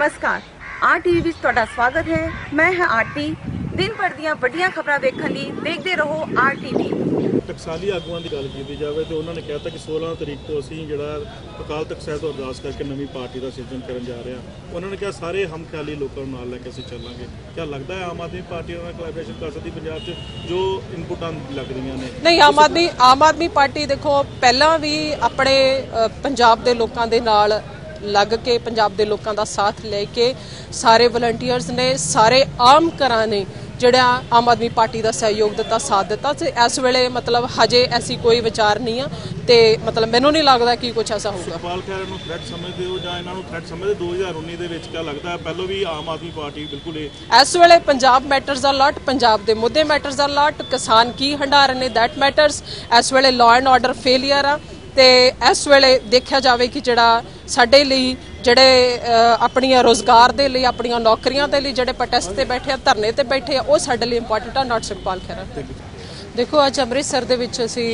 नमस्कार, आरटीवी विच तुहाडा स्वागत है। मैं है आरती। दिन भर दीआं वड्डियां खबरां देखण लई देखदे रहो आरटीवी। टकसाली आगुआं की गल की जाए तो उन्होंने कहता कि 16 तरीक तो असीं जिहड़ा अकाल तख्त साहिब तो अरदास करके नवीं पार्टी का सिरजन करन जा रहे हैं। उन्होंने कहा सारे हम ख्याली लोगों नाल लैके असीं चलांगे। क्या लगता है आम आदमी पार्टी नाल कोलैबोरेशन कर सकदी पंजाब च जो इनपुटां लग रही ने? नहीं, आम आदमी पार्टी देखो पहला भी अपने पंजाब के लोगों के नाल लग के पंजाब के लोगों का साथ लेके सारे वलंटियर्स ने सारे आम घरां ने जिहड़ा आम आदमी पार्टी का सहयोग दिता साथ दिता। इस वेले मतलब हजे ऐसी कोई विचार नहीं है तो मतलब मैनूं नहीं लगता कि कुछ ऐसा होगा। सुखपाल खैर नूं थ्रेट समझदे हो जां इन्हां नूं थ्रेट समझदे? 2019 दे विच क्या लगता है पहलों भी आम आदमी पार्टी बिल्कुल इस वेले पंजाब मैटर्स दा लॉट, पंजाब के मुद्दे मैटर्स दा लॉट, किसान की हंडार ने दैट मैटर्स। इस वेले लॉ एंड ऑर्डर फेलियर आ ते इस वेले देखा जाए कि जिहड़ा साडे लई जिहड़े अपनियां रोज़गार दे लई अपनियां नौकरियां दे लई जिहड़े प्रोटेस्ट ते बैठे धरने ते बैठे वो साडे लई इंपॉर्टेंट आ, नॉट सुखपाल खैर। देखो अज अमृतसर दे विच असीं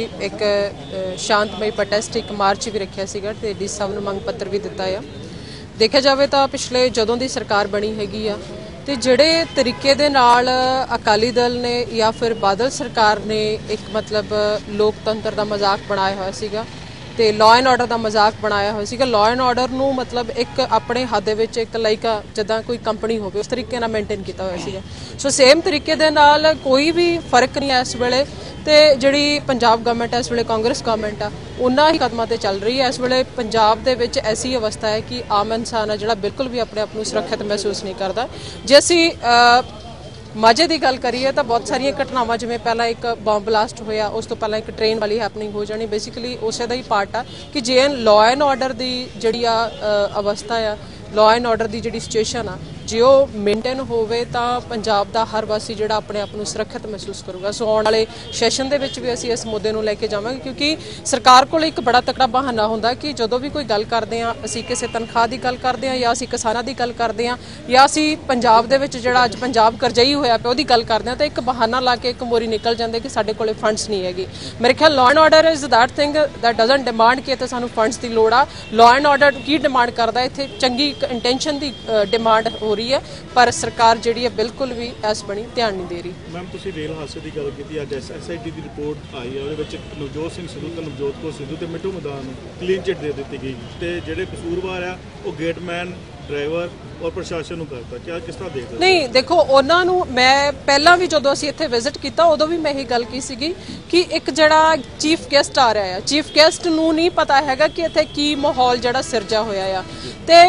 एक शांतमई प्रोटेस्ट एक मार्च भी रखिया सीगा ते डी साहब नूं मंग पत्र भी दिता है। देखा जाए तो पिछले जदों दी सरकार बनी हैगी आ ते जिहड़े तरीके दे नाल अकाली दल ने या फिर बादल सरकार ने एक मतलब लोकतंत्र का मजाक बनाया होया सीगा ते लॉ एंड ऑर्डर का मजाक बनाया होया सीगा। लॉ एंड ऑर्डर नूं मतलब एक अपने हद दे विच एक लाइक जिद्दां कोई कंपनी होवे उस तरीके नाल मेनटेन किया होया सीगा। सो सेम तरीके दे नाल कोई भी फर्क नहीं है इस वेले ते जिहड़ी पंजाब गवर्नमेंट है इस वेले कांग्रेस गवर्नमेंट आ उन्हां ही कदमां ते चल रही है। इस वेले पंजाब दे विच ऐसी अवस्था है कि आम इंसान है जिहड़ा बिल्कुल भी अपने आप नूं सुरक्षित महसूस नहीं करता। जे असीं माझे की गल करिए तो बहुत सारिया घटनावां जिवें पहला एक बॉम्ब ब्लास्ट होया उस तो पहला एक ट्रेन वाली हैपनिंग हो जानी बेसिकली उस दा ही पार्ट आ कि जे लॉ एंड ऑर्डर की जिहड़ी अवस्था आ लॉ एंड ऑर्डर की जिहड़ी सिचुएशन आ जे वो मेनटेन होवे तां पंजाब दा हर वासी जिहड़ा अपने आप नूं सुरक्षित महसूस करूगा। सो आउण वाले सैशन दे विच भी असीं इस मुद्दे नूं लैके जावांगे क्योंकि सरकार कोल एक बड़ा तकड़ा बहाना हुंदा कि जदों भी कोई गल करदे आ असीं किसी तनख्वाह की गल करदे आ या असीं किसानां की गल करदे आ या असीं पंजाब दे विच जिहड़ा अज पंजाब करजई होया पिया उहदी गल करदे आ तां एक बहाना ला के एक मोरी निकल जांदे कि साडे कोले फंड्स नहीं हैगे। मेरे ख्याल law and order is that thing that doesn't demand कि इत्थे सानूं फंड्स की लोड़ आ। लॉ एंड ऑर्डर की डिमांड करदा इत्थे चंगी इंटेंशन की डिमांड हो रही है पर सरकार जिहड़ी है बिल्कुल भी इस बनी ध्यान नहीं दे रही। मैम तुसीं रेल हादसे की गल की अज SIT की रिपोर्ट आई है उहदे विच नवजोत सिंह सिद्धू ते नवजोत कौर सिद्धू ते मिट्टू मैदान नूं क्लीन चिट दे दी गई ते जिहड़े कसूरवार आ वो गेटमैन ड्राइवर और प्रशासन नूं करता। क्या किस तरह देखदे? नहीं देखो उन्हां नूं मैं पहला भी जदों असीं इत्थे विजिट कीता उदों भी मैं यही गल की सीगी कि एक जिहड़ा चीफ गेस्ट आ रहा है चीफ गेस्ट नूं नहीं पता हैगा कि इत्थे की माहौल जिहड़ा सिरजा होया आ ते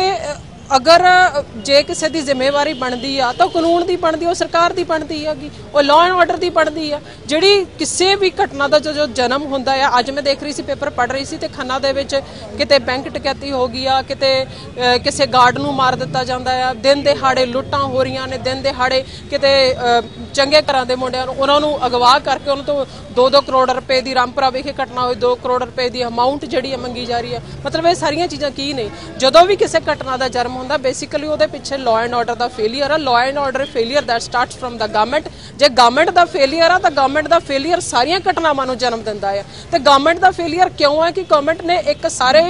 अगर जे किसी की जिम्मेवारी बनती आ तो कानून की बनती है सरकार की बनती हैगी और लॉ एंड ऑर्डर की बनती है जिहड़ी किसी भी घटना का जो जन्म होंदा है। अज मैं देख रही सी पेपर पढ़ रही सी ते खन्ना दे विच किते बैंक डकैती हो गई आ किते किसी गार्ड नूं मार दिता जांदा है दिन दिहाड़े लुट्टां हो रही ने दिन दिहाड़े किते चंगे घरां दे मुंडिआं नूं उन्हां नूं अगवा करके उन्हां तो 2-2 करोड़ रुपए की रामपुरा विखे घटना हुई 2 करोड़ रुपए की अमाउंट जिहड़ी मंगी जा रही है। मतलब ये सारियां चीज़ां की ने जदों भी किसी घटना का जन्म होंदा बेसिकली उहदे पिछे लॉ एंड ऑर्डर का फेलियर है। Law and order failure that starts from the government. जे गवर्नमेंट का फेलियर है तो गवर्नमेंट का फेलियर सारियां घटनावां नूं जन्म दिंदा है। तो गवर्नमेंट का फेलियर क्यों है कि गवर्नमेंट ने एक सारे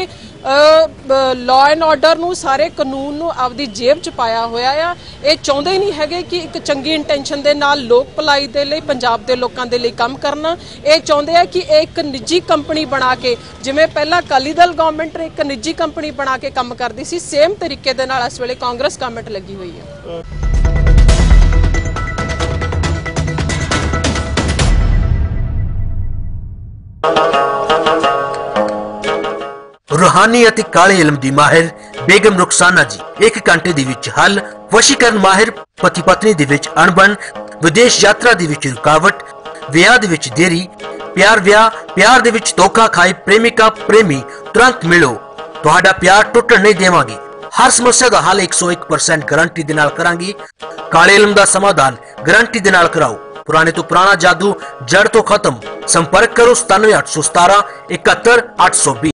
लॉ एंड ऑर्डर नूं सारे कानून नूं आपदी जेब च पाया होया आ। ये चाहुंदे ही नहीं हैगे कि एक चंगी इंटेंशन दे नाल लोक भलाई दे लई पंजाब दे लोकां दे लई काम करना। ये चाहुंदे आ कि एक निजी कंपनी बना के जिवें पहला अकाली दल गवर्नमेंट एक निजी कंपनी बना के काम करदी सी सेम तरीके दे नाल इस वेले कांग्रेस गवर्नमेंट लगी हुई है। रूहानी ਅਤੇ ਕਾਲੇ ਇਲਮ ਦੀ ਮਾਹਿਰ ਬੇਗਮ ਰੁਖਸਾਨਾ ਜੀ 1 ਘੰਟੇ ਦੇ ਵਿੱਚ ਹੱਲ ਵਸ਼ੀਕਰਨ ਮਾਹਿਰ ਪਤੀ ਪਤਨੀ ਦੇ ਵਿੱਚ ਅਣਬਣ ਵਿਦੇਸ਼ ਯਾਤਰਾ ਦੇ ਵਿੱਚ ਰੁਕਾਵਟ ਵਿਆਹ ਦੇ ਵਿੱਚ ਦੇਰੀ ਪਿਆਰ ਦੇ ਵਿੱਚ ਧੋਖਾ ਖਾਏ ਪ੍ਰੇਮਿਕਾ ਪ੍ਰੇਮੀ ਤੁਰੰਤ ਮਿਲੋ ਤੁਹਾਡਾ ਪਿਆਰ ਟੁੱਟਣ ਨਹੀਂ ਦੇਵਾਂਗੇ। हर समस्या का हल 101% गारंटी दे नाल करांगी। काले इलम दा समाधान गारंटी दे नाल कराओ। पुराने तो पुराना जादू जड़ तो खत्म। संपर्क करो 97 817 71 820।